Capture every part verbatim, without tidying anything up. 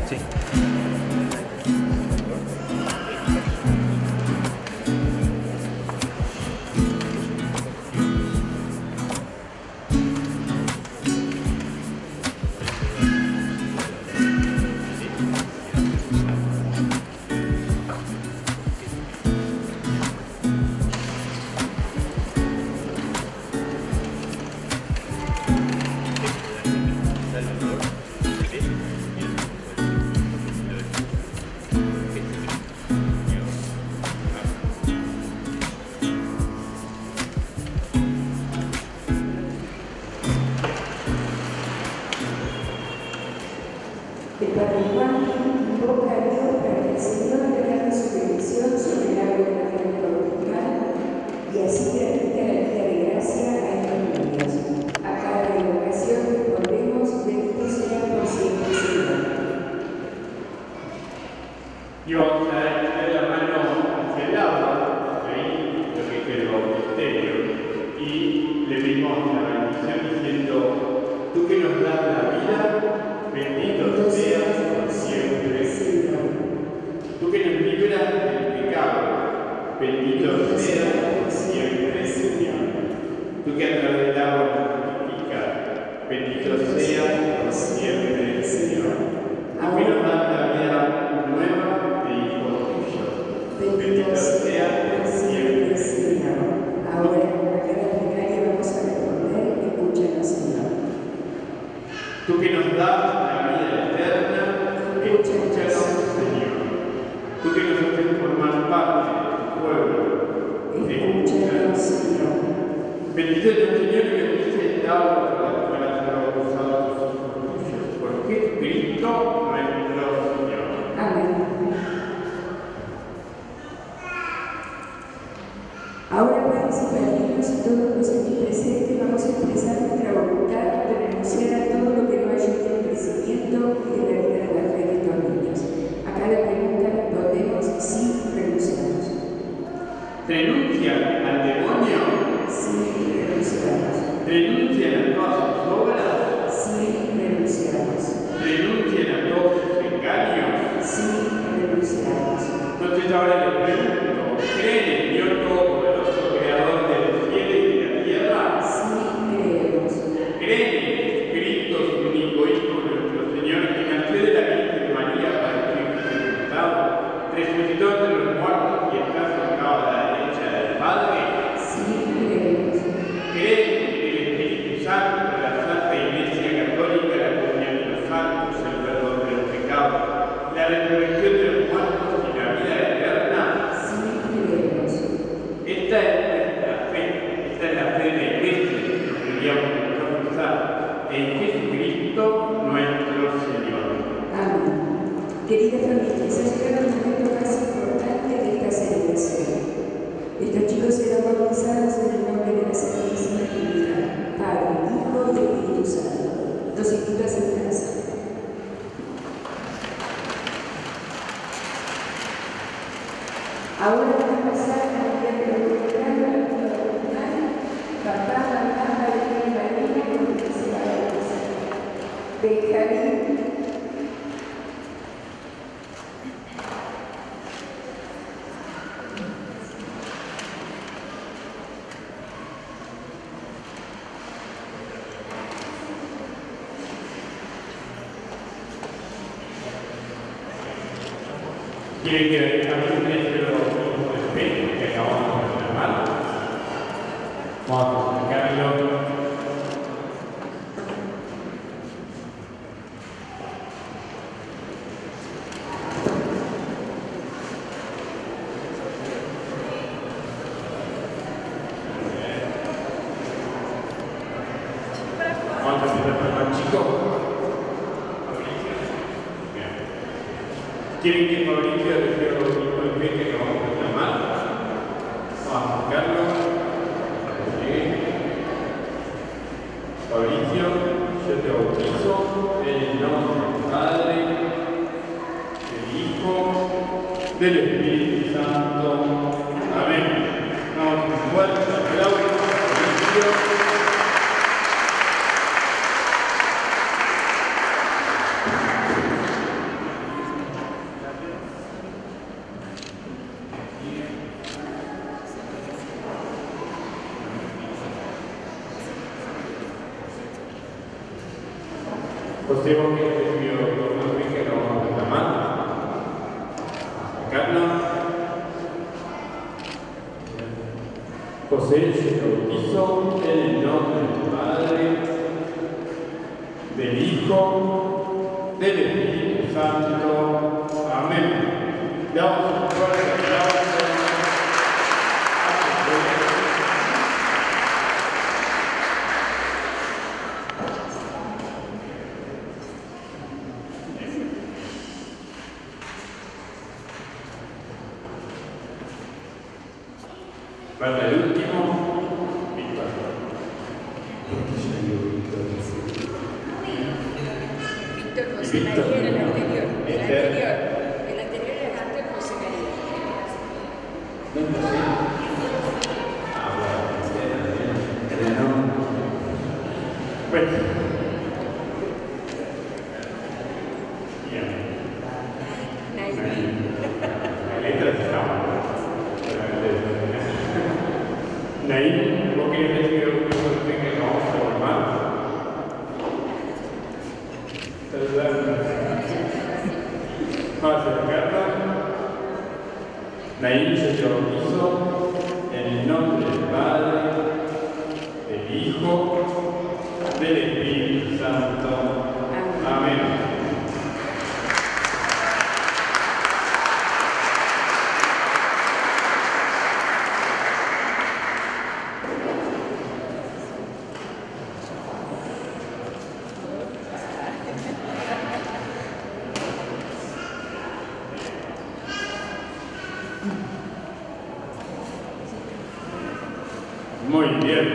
Sí. El Padre Juan invoca a Dios para que el Señor derrame su bendición sobre el agua de la fe bautismal y así gratifica la vida de gracia a estos niños. A cada revocación respondemos, bendito sea por siempre, Señor. Y vamos a dar la mano hacia el agua, ahí lo que es el bautisterio, y le pedimos la bendición diciendo: tú que nos das la vida, bendito seas por siempre, Señor. Tú que nos libras del pecado, bendito seas por siempre, Señor. Tú que a través del agua nos purificas, bendito seas por siempre, Señor. Tú que nos das la vida nueva de hijos tuyos, bendito seas por siempre, Señor. Ahora, a cada plegaria vamos a responder, escúchanos, Señor. Tú que nos das la vida eterna, escúchanos, Señor. Tú que nos haces formar parte de tu pueblo, escúchanos, Señor. Bendito es el Señor que bendice el agua por la cual has bautizado tus hijos tuyos, por Jesucristo nuestro Señor. Amén. Ahora, padres y padrinos y todos los aquí presentes, vamos a expresar nuestra voluntad de renunciar a todo lo que no ayude al crecimiento y de la vida de la fe de estos niños. A cada pregunta respondemos sí, renunciamos. ¿Renuncian al demonio? Sí, renunciamos. ¿Renuncian a todas sus obras? Sí, renunciamos. ¿Renuncian a todos sus engaños? Sí, renunciamos. Entonces ahora les pregunto: ¿creen en Dios Todopoderoso, Creador de los cielos y de la tierra? Sí, creemos. ¿Creen en Jesucristo, su único Hijo, nuestro Señor, que nació de la Virgen María para ser crucificado, resucitó entre los muertos y está sentado a la derecha del Padre? Sí, creemos. ¿Creen en el Espíritu Santo, la Santa Iglesia Católica, la comunión de los santos, el perdón de los pecados, la resurrección de los muertos y la vida eterna? Sí, creemos. Esta es nuestra fe, esta es la fe de la Iglesia que deberíamos profesar en Jesucristo nuestro Señor. Amén. Queridas familias, ha llegado el momento más importante de esta celebración. Estos chicos serán bautizados en el nombre de la Santísima Trinidad, Padre, Hijo y Espíritu Santo. Los invito a sentarse. Ahora vamos a pasar a la vida de los contrarios a la vida bautismal. Papá, mamá, María y María, con que se va a bautizar. Benjamín. ¿Quieren que también les lo bautismo de fe que acabamos de proclamar? Vamos a explicarlo. Vamos a empezar por el más chico. ¿Quieren que Mauricio reciba el bautismo de fe que acabamos de proclamar? Vamos a buscarlo. Mauricio, yo te bautizo en el nombre del Padre, del Hijo, del Espíritu Santo. Amén. Vamos a un fuerte aplauso a Mauricio. José, vos que has recibido los que lo vamos a reclamar. Carlos. José, se bautizo en el nombre del Padre, del Hijo, del Espíritu Santo. Amén. Damos un fuerte aplauso. Falta el último, Víctor. Víctor José María era el anterior. El anterior. El anterior era Víctor José María. ¿No es José? Ah, bueno, bueno. Bien. Naim. La letra está mal. Naim, ¿vos querés decir algo que nos vamos a formar? Vamos a acercarnos. Naim se bautizó en el nombre del Padre, del Hijo, del Espíritu Santo. Amén. Muy bien.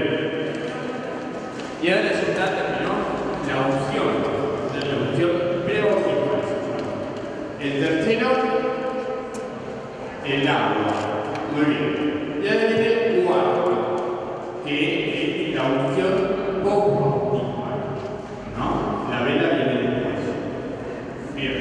Y ahora ya está, terminó la unción, la unción pre-bautismal. El tercero, el agua. Muy bien. Y ahora viene el cuarto, que es la unción post-bautismal. ¿No? La vela viene después. Bien.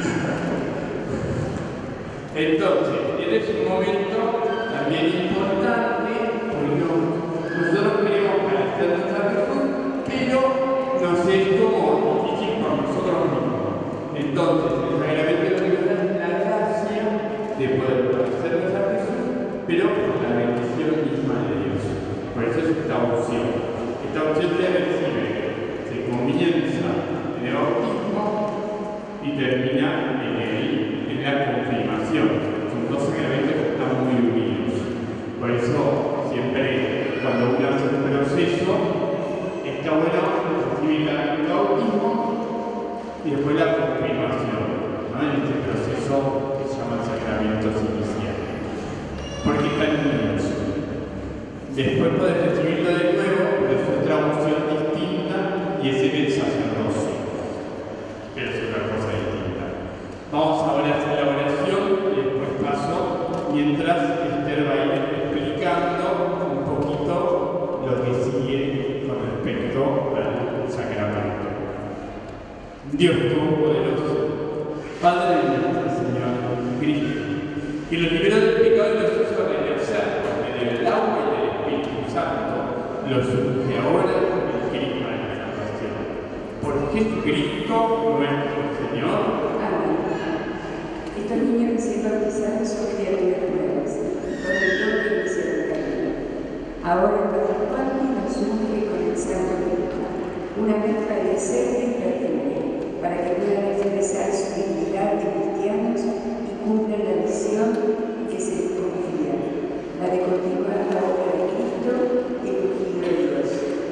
Entonces, este es un momento también importante, porque nosotros queremos parecer nuestra virtud, pero nos es como difícil por nosotros mismos. Entonces, el sacramento nos da la gracia de poder parecer nuestra virtud, pero por la bendición misma de Dios. Por eso es esta opción. Esta opción se recibe, se comienza en el bautismo y termina en, el, en la confirmación. Son dos sacramentos que están muy unidos. Por eso, siempre cuando uno hace un proceso, está bueno recibir el bautismo y después la confirmación, ¿no? En este proceso que se llama sacramentos iniciales. Porque están unidos. Después podés recibirlo de nuevo, pero es otra unción distinta y es en el sacerdocio. Pero es otra cosa distinta. Vamos ahora a hacer la oración y después paso, mientras Esther va a ir explicando un poquito lo que sigue con respecto al sacramento. Dios Todopoderoso, Padre de nuestro Señor Cristo, que nos liberó del pecado y nos hizo renacer por medio del agua y del Espíritu Santo, los unge ahora con el Cristo de la salvación. Por Jesucristo nuestro Señor. Amén. Estos niños recién bautizados son criaturas nuevas, con el don de misericordia. Ahora cada parte nos unge con el Santo Espíritu, una mezcla de aceite y perfume, para que puedan expresar su dignidad de cristianos y cumplan la misión que se les confía, la de continuar la obra de Cristo y el ungido de Dios.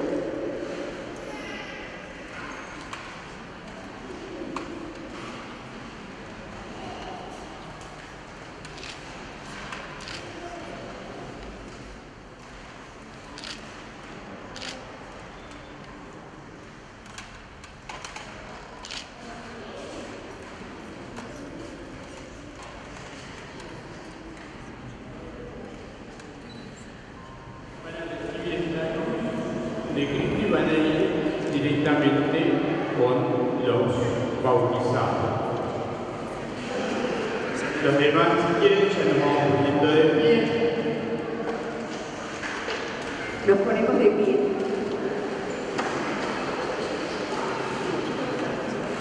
De Cristo y van a ir directamente con los bautizados. Los demás, si quieren, ya nos vamos poniendo de pie. Nos ponemos de pie.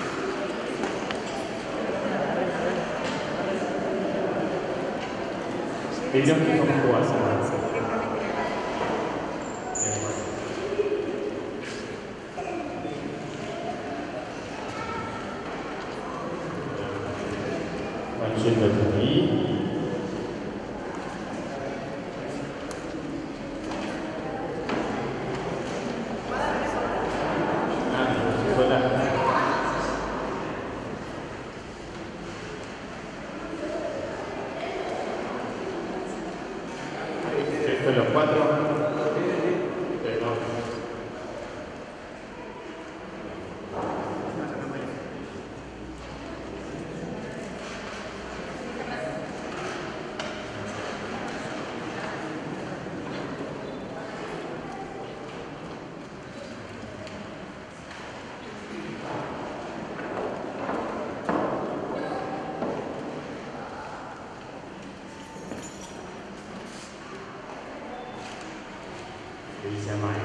Pedimos que son jugadas. Van yendo por ahí. Después los cuatro. Dice Amaya.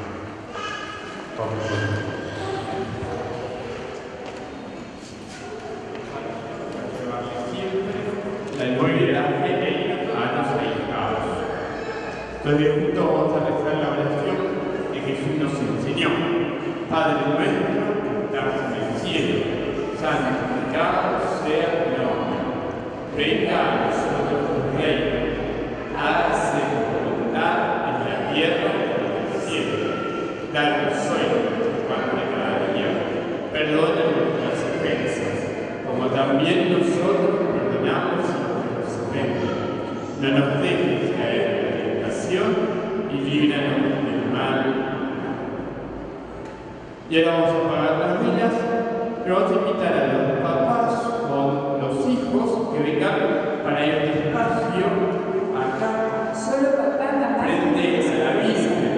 La inmovilidad a los ahijados. Entonces, juntos vamos a rezar la oración que Jesús nos enseñó. Padre nuestro, que estás en el cielo, santificado sea tu nombre. Venga a nosotros tu reino. Hágase tu voluntad en la tierra. Danos hoy nuestro pan de cada día. Perdona nuestras ofensas, como también nosotros perdonamos a los que nos ofenden. No nos dejes caer en la tentación y líbranos del mal. Y ahora vamos a apagar las velas, pero vamos a invitar a los papás con los hijos que vengan para ir despacio acá. Solo papá, mamá. Frente a la Virgen.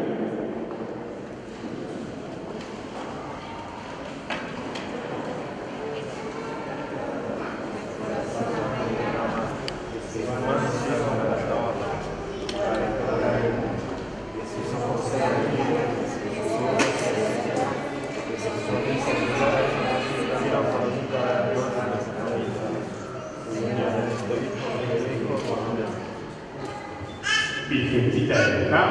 Virgencita de acá.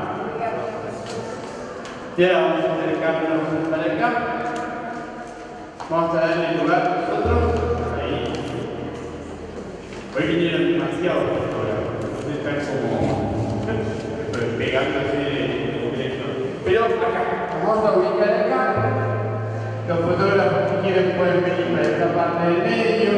Y ahora vamos a acercarnos para acá. Vamos a darle lugar nosotros. Ahí. Hoy vinieron demasiado ahora. Entonces están como pegándose en directo. Pero acá, vamos a ubicar acá. Los fotógrafos que quieren pueden venir para esta parte del medio.